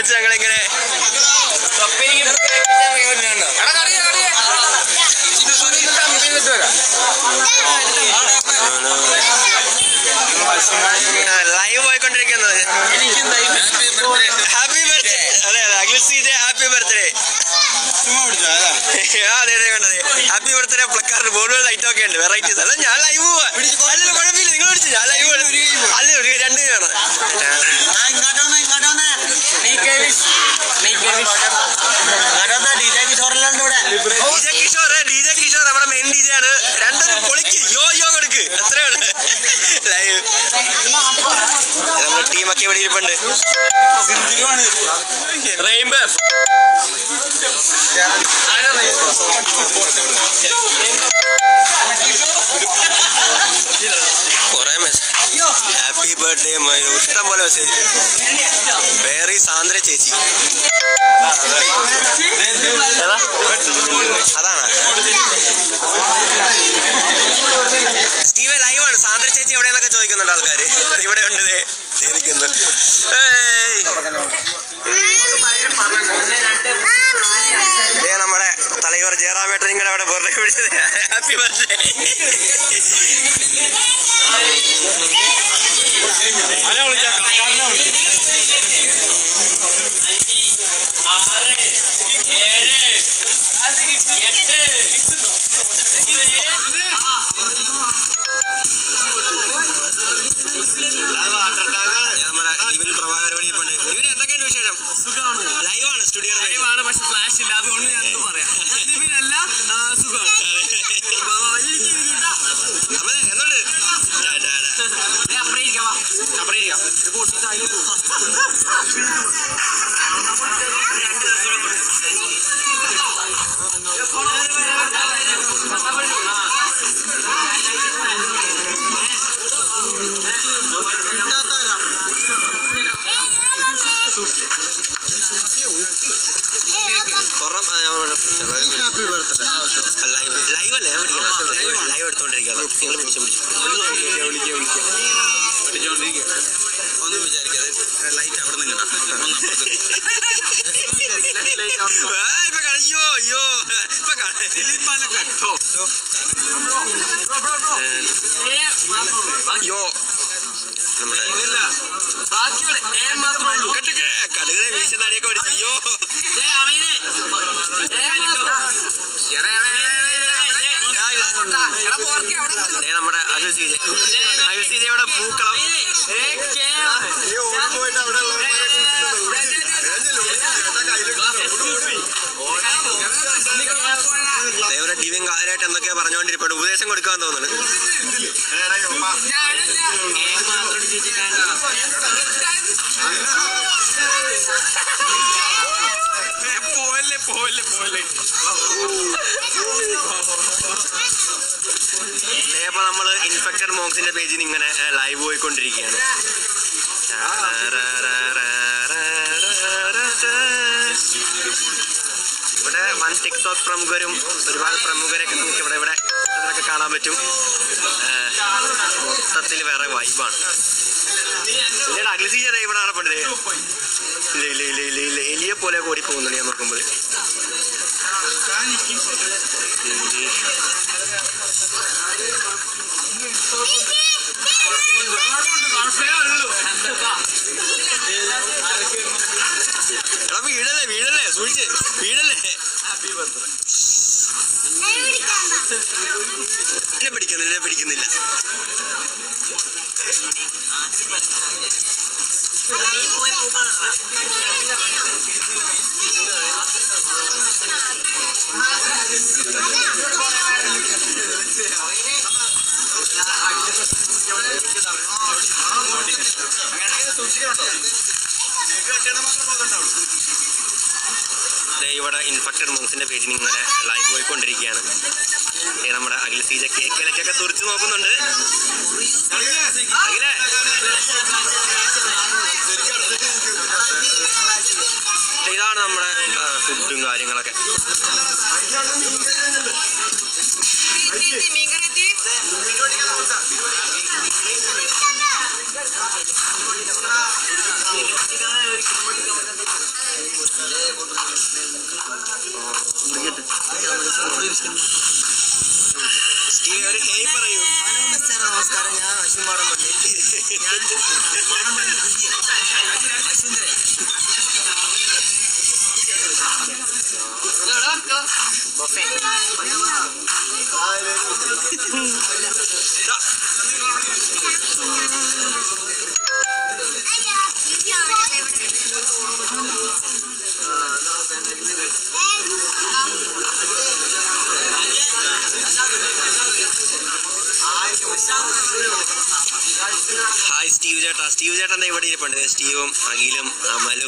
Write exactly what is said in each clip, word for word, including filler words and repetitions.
പിടിച്ച് ഞങ്ങൾ ഇങ്ങനെ ലൈവ് പോയിക്കൊണ്ടിരിക്കുന്നത്. Happy birthday. അതെ അതെ Akhil C J happy birthday. അതെ അതെ കണ്ടത് ഹാപ്പി ബർത്ത്ഡേ പ്ലക്കാർഡ് ബോർഡുകൾ ലൈറ്റ് ഒക്കെ ഉണ്ട് വെറൈറ്റീസ്. അല്ല ഞാൻ ലൈവ് പോവാ. അല്ല കുഴപ്പമില്ല നിങ്ങൾ പിടിച്ചു ഞാൻ ലൈവ് അല്ല രണ്ട് പേരാണ്. കിഷോർ ഡി ജെ കിഷോർ നമ്മുടെ മെയിൻ ഡി ജെ ആണ്. രണ്ടും പൊളിക്ക് യോ യോ കൊടുക്ക് അത്രയാണ് ലൈവ്. നമ്മുടെ ടീമൊക്കെ ഇവിടെ ഇരിപ്പുണ്ട്. റെയിൻബോ കൊറേ മെസ്സേജ് ഹാപ്പി ബർത്ത്ഡേ ഇഷ്ടം പോലെ മെസ്സേജ്. വേറെ സാന്ദ്ര ചേച്ചി അതാണ് സ്റ്റീവ് ലൈവാണ്. സാന്ദ്ര ചേച്ചി എവിടെയെന്നൊക്കെ ചോദിക്കുന്നുണ്ട് ആൾക്കാര്. ഇവിടെ ഉണ്ട് നിൽക്കുന്നു. നമ്മുടെ തലയോർ ജയറാമേട്ടൻ നിങ്ങളുടെ അവിടെ ബർത്ത്ഡേ വിളിച്ചത് ഹാപ്പി ബർത്ത്ഡേ. എന്തൊക്കെയുണ്ട് വിശേഷം? ലൈവാണ് സ്റ്റുഡിയോ ലൈവാണ് പക്ഷെ ഫ്ലാഷ് ഇല്ല അതുകൊണ്ട് ഞാൻ എന്ത് പറയാം. അല്ല സുഖമാണ്. എന്നുണ്ട് ലൈവ് അല്ലേ ലൈവ് എടുത്തോണ്ടിരിക്കുക. ഒന്നും വിചാരിക്കാതെ ലൈറ്റ് അവിടെ നിന്ന് ഇപ്പൊ കഴിയോ അയ്യോ ഇപ്പൊ കേട്ടോ അയ്യോ നമ്മുടെ കടുകരെ വീശുന്നടിയൊക്കെ പഠിച്ചു. അയ്യോ നമ്മുടെ Akhil C J Akhil C ജെയുടെ പൂക്കളം ദേവരുടെ ടിവിയും കാര്യമായിട്ട് എന്തൊക്കെയാ പറഞ്ഞുകൊണ്ടിരിപ്പുണ്ട്. ഉപദേശം കൊടുക്കാന്ന് തോന്നുന്നു. പോലെ പോലെ പോലെ അപ്പൊ നമ്മള് ഇൻഫെക്റ്റഡ് മോങ്സിന്റെ പേജിൽ ഇങ്ങനെ ലൈവ് പോയിക്കൊണ്ടിരിക്കുകയാണ്. ഇവിടെ വൻ ടിക്ടോക്ക് പ്രമുഖരും ഒരുപാട് പ്രമുഖരൊക്കെ നമുക്ക് ഇവിടെ ഇവിടെ ഇതൊക്കെ കാണാൻ പറ്റും. മൊത്തത്തിൽ വേറെ വൈബാണ്. അഖിൽ സി ജെ ഇവിടെ കാണപ്പെടുന്നത് ഇല്ല ഇല്ല ഇല്ല ഇല്ല ഇല്ല എലിയെ പോലെ ഓടി പോകുന്നുണ്ട് ഞാൻ നോക്കുമ്പോൾ. എടാ വീടല്ലേ വീടല്ലേ സൂക്ഷിച്ച് വീടല്ലേ. എന്നെ പിടിക്കുന്നില്ല എന്നെ പിടിക്കുന്നില്ല. ഇവിടെ ഇൻഫെക്റ്റഡ് മോങ്സിന്റെ പേജിൽ ഇങ്ങനെ ലൈവ് പോയിക്കൊണ്ടിരിക്കുകയാണ്. നമ്മുടെ അഖിൽ സി ജെ കേക്കിലൊക്കെ തുറച്ചു നോക്കുന്നുണ്ട്. അഖിലേ ഇതാണ് നമ്മുടെ ഫുഡും കാര്യങ്ങളൊക്കെ. സ്റ്റീവ് ഒരു ഹേയ് പറയൂ. ഹലോ മിസ്റ്റർ, നമസ്കാരം. ഞാൻ അശ്വിൻ മാടമ്പള്ളി. ഞാൻ മാടമ്പള്ളി അശ്വിന്ദ്രൻ. ഹായ് സ്റ്റീവ് ചേട്ടാ. സ്റ്റീവ് ചേട്ടൻ എന്താ ഇവിടെ ഇരിപ്പുണ്ട്? സ്റ്റീവും അഖിലും അമലും.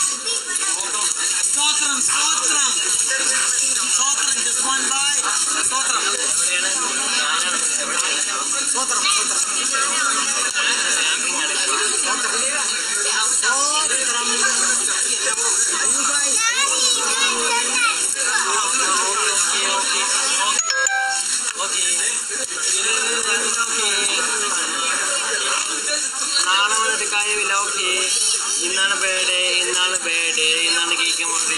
നാളെ വന്നിട്ട് കാര്യമില്ല. ഓക്കെ, ഇന്നാണ് ബേഡേ, ഇന്നാണ് ബേഡേ, ഇന്നാണ് കേക്ക് മുറി.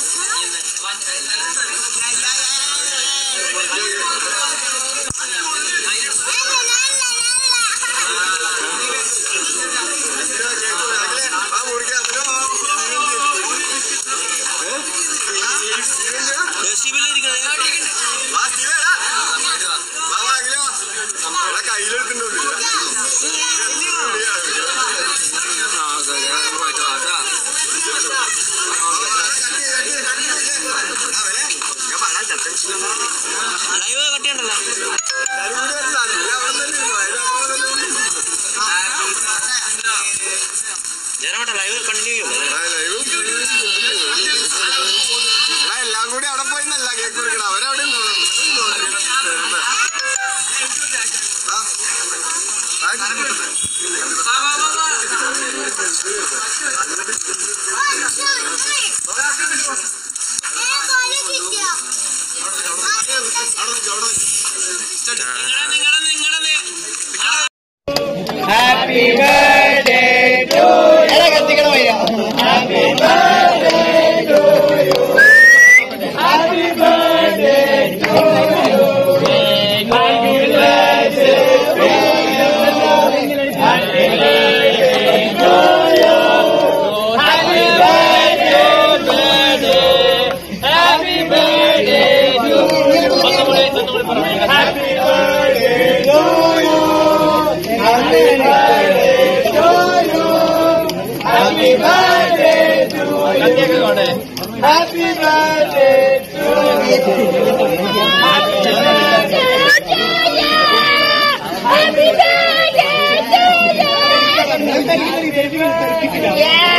ലൈവ് കട്ടിയുണ്ടല്ലോ. ജനമേട്ട ലൈവ് കണ്ടിന്യൂ ചെയ്യും. എല്ലാം കൂടി അവിടെ പോയി നല്ല കേക്ക് കൊടുക്കണം. അവരവിടെ Happy birthday to you. Happy birthday to you. Happy birthday to you. Happy birthday to you. Happy birthday to you. Happy birthday, birthday. Happy birthday to you. Happy birthday to you. Happy birthday to you. Happy birthday to you. Happy birthday to you. Happy birthday to you.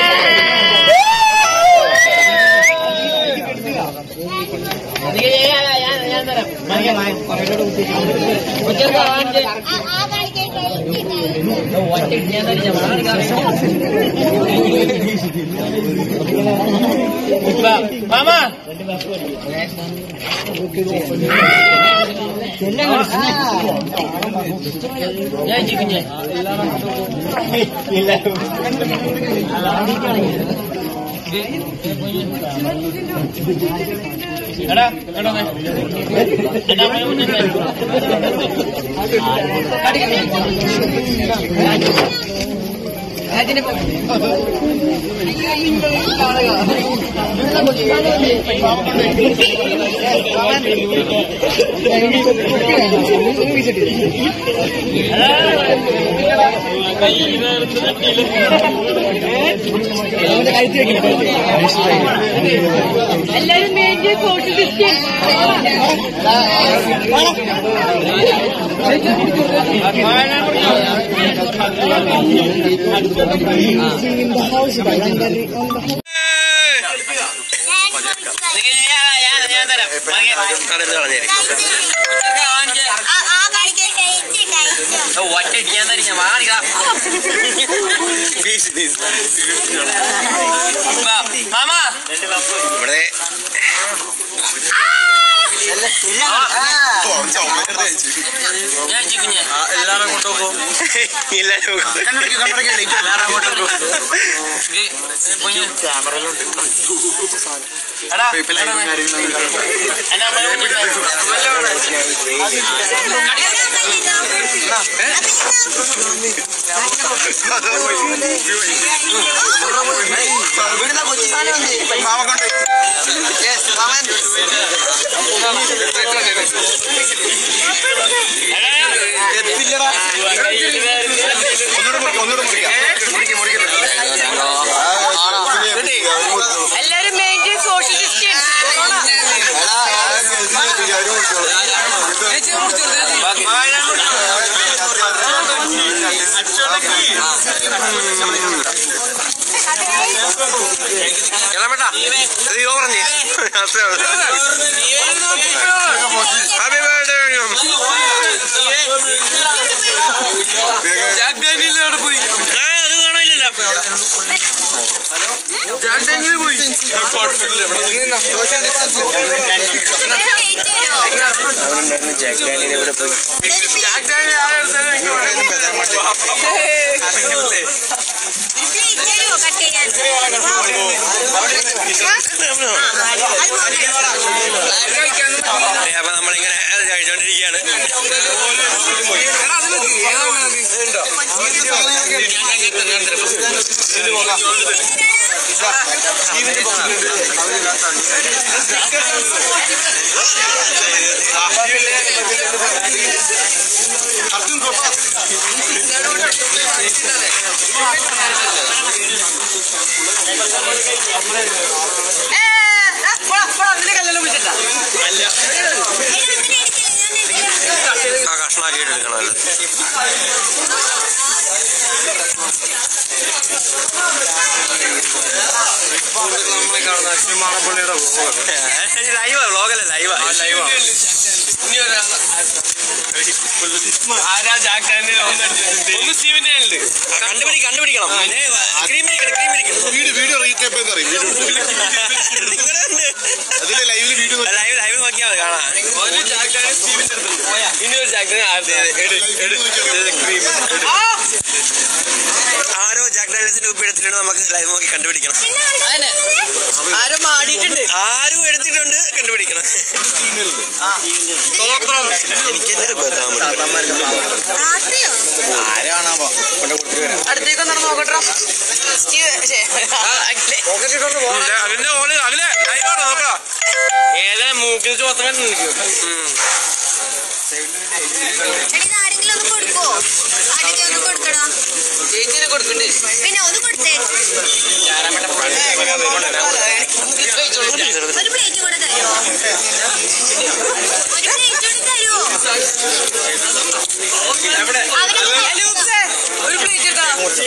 Mama. Ya jikunya. Ada, ada kan? Ada apa yang punya? Ada ni. എല്ലാരും മേജ് photo കിട്ടി മാമാ ഇവിടെ ഞാൻ ചിക്കുഞ്ഞ എല്ലാരും കൊണ്ടുപോകും. എല്ലാരും maintain social distance. കിളമ്പേട്ടാ അയ്യോ പറഞ്ഞേ ഹാപ്പി ബർത്ത്ഡേ പോയി അത് കാണാനില്ലല്ലോ പോയി ജാക്ഡാനിയുടെ ഇവിടെ പോയി അപ്പൊ നമ്മളിങ്ങനെ കഴിച്ചോണ്ടിരിക്കുകയാണ്. ആ കഷ്ണാക്കിയിട്ട് എടുക്കണമല്ലോ. ലൈവാ വ്ളോഗല്ലേ ലൈവാ ലൈവാ കണ്ടുപിടി കണ്ടുപിടിക്കണം വീഡിയോ റീക്യാപ്പ് ലൈവില് വീഡിയോ ലൈവ് ലൈവ് നോക്കിയാൽ മതി കാണാം. ആരോ ജാക്ക് ഡാനിയൽസിന്റെ ഉപ്പ് എടുത്തിട്ടുണ്ട്. നമുക്ക് ലൈവ് നോക്കി കണ്ടുപിടിക്കണം. ആരും ആടിയിട്ടുണ്ട്, ആരും എടുത്തിട്ടുണ്ട്, കണ്ടുപിടിക്കണം. എനിക്കെന്തൊരു അടുത്തേക്ക് നടന്ന് നോക്കട്ടോ. അതിന്റെ ഓള് അതിലെ ലൈവാണോ നോക്കാം. ഏതാ മൂക്കിൽ ചോത്തം കണ്ടിരിക്കും. ചേച്ചിനെ കൊടുക്കണ്ടേ? പിന്നെ ഒന്ന് കൊടുത്തേ, ഒരു പ്ലേറ്റ് കൂടെ തരുമോ? ഒരു പ്ലേറ്റ് കൂടെ തരുമോ? ഒരു പ്ലേറ്റ് ഇട്ടാ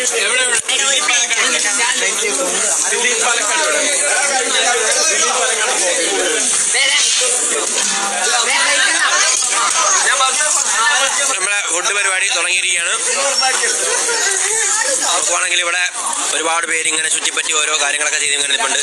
നമ്മളെ ഫുഡ് പരിപാടി തുടങ്ങിയിരിക്കുകയാണ്. നോക്കുവാണെങ്കിൽ ഇവിടെ ഒരുപാട് പേര് ഇങ്ങനെ ചുറ്റിപ്പറ്റി ഓരോ കാര്യങ്ങളൊക്കെ ചെയ്ത് ഇങ്ങനെ നിൽപ്പുണ്ട്.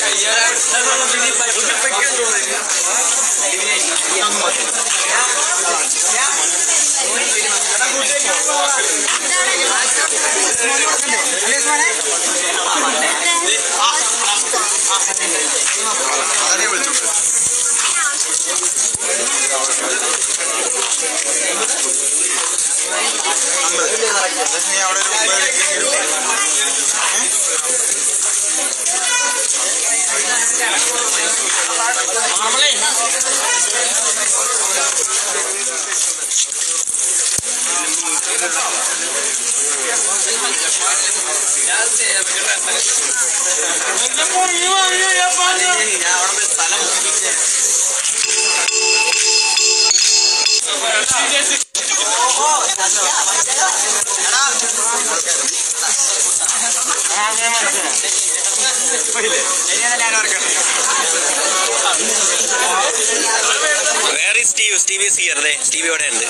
Where is Steve? Steve is here. There. Steve ഇവിടെ ഉണ്ട്.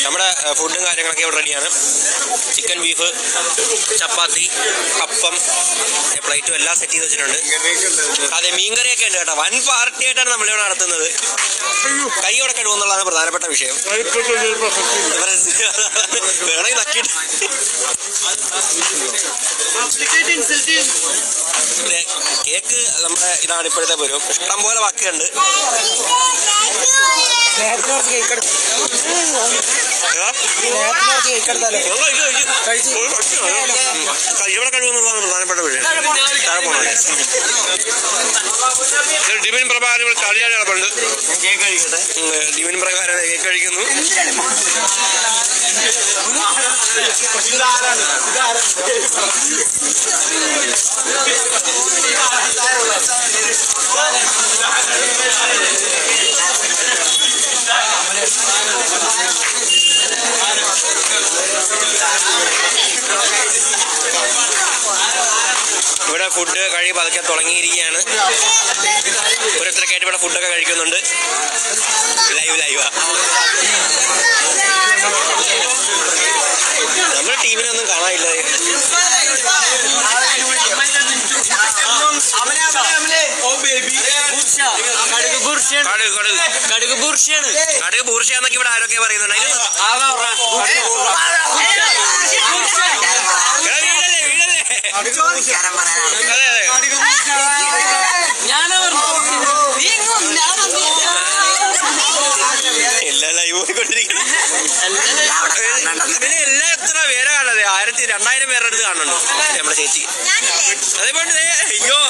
നമ്മുടെ ഫുഡും കാര്യങ്ങളൊക്കെ ഇവിടെ റെഡിയാണ്. ചിക്കൻ ബീഫ്, ചപ്പാത്തി, അപ്പം, പ്ലേറ്റും എല്ലാം സെറ്റ് ചെയ്ത് വെച്ചിട്ടുണ്ട്. അതെ, മീൻകറിയൊക്കെ ഉണ്ട് കേട്ടോ. വൻ പാർട്ടി ആയിട്ടാണ് നമ്മളിവിടെ നടത്തുന്നത്. കൈ ഇവിടെ കഴിവെന്നുള്ളതാണ് പ്രധാനപ്പെട്ട വിഷയം. വേണമെങ്കിൽ നക്കിയിട്ട് കേക്ക് നമ്മുടെ ഇതാണ് ഇപ്പോഴത്തെ പോലും. ഇഷ്ടം പോലെ ബാക്കിയുണ്ട്. ഇവിടെ കഴിവെന്നുള്ളതാണ് പ്രധാനപ്പെട്ട വിഷയം. ഡിമിൻ പ്രകാരം ഇവിടെ കളിയാൻ കിടപ്പുണ്ട്. കേക്ക് കഴിക്കട്ടെ. ഡിമിൻ പ്രകാരം കേക്ക് കഴിക്കുന്നു. ഇവിടെ ഫുഡ് കഴി പതുക്കെ തുടങ്ങിയിരിക്കുകയാണ്. ഓരോരുത്തരൊക്കെയായിട്ട് ഇവിടെ ഫുഡൊക്കെ കഴിക്കുന്നുണ്ട്. ലൈവ് ലൈവാ. നമ്മുടെ ടീമിനൊന്നും കാണാനില്ല. കടുക് ബൂർഷയാണ്. കടുക് ബൂർഷയാണ്. കടുക് ബൂർഷയാന്നൊക്കെ ഇവിടെ ആരൊക്കെ പറയുന്നുണ്ട്. വീടല്ലേ വീടല്ലേ. അതെ അതെ. എല്ലാം ലൈവ് പോയിക്കൊണ്ടിരിക്കണം. പിന്നെ എല്ലാം എത്ര പേരെ കാണുന്നത്? ആയിരത്തി രണ്ടായിരം പേരുടെ അടുത്ത് കാണുന്നുണ്ട് നമ്മുടെ ചേച്ചി. അതേപോലെ അയ്യോ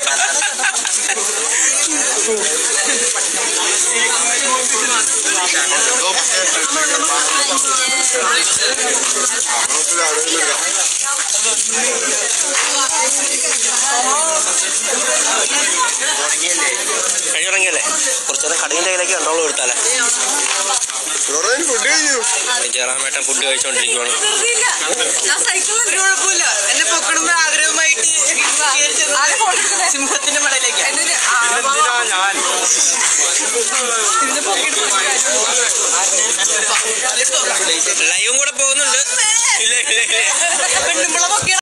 കഴിയുറങ്ങിയല്ലേ? കുറച്ചേരം കടയിൻ്റെ കയ്യിലേക്ക് കണ്ടോളം എടുത്താലേ. ഫുഡ് കഴിഞ്ഞു. ചേറാമേട്ടൻ ഫുഡ് കഴിച്ചോണ്ടിരിക്കുവാണ്. കുഴപ്പമില്ല. എന്നെ പൊക്കണമെന്ന് ആഗ്രഹമായിട്ട് സിംഹത്തിന്റെ മടയിലേക്ക് ലൈവും കൂടെ പോകുന്നുണ്ട്. ഇല്ല ഇല്ല ഇല്ല